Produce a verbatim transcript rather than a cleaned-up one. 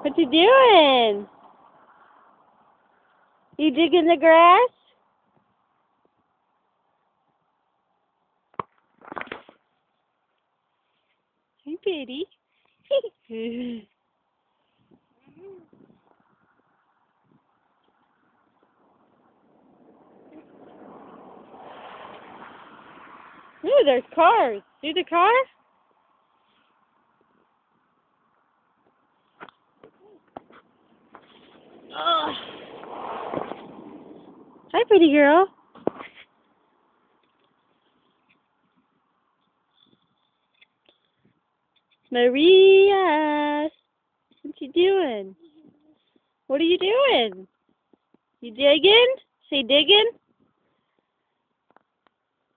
What you doing? You digging the grass? Hey, Betty. Ooh, there's cars. See the car? Oh. Hi, pretty girl. Maria, what you doing? What are you doing? You digging? Say digging?